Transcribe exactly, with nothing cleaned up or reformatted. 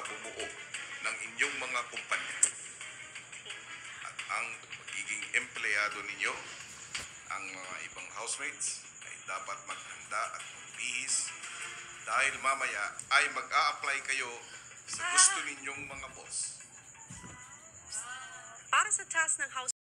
pamumuo ng inyong mga kumpanya. At ang magiging empleyado ninyo, ang mga ibang housemates, ay dapat maghanda at magbihis dahil mamaya ay mag-a-apply kayo sa gusto ninyong mga boss. Para sa task ng house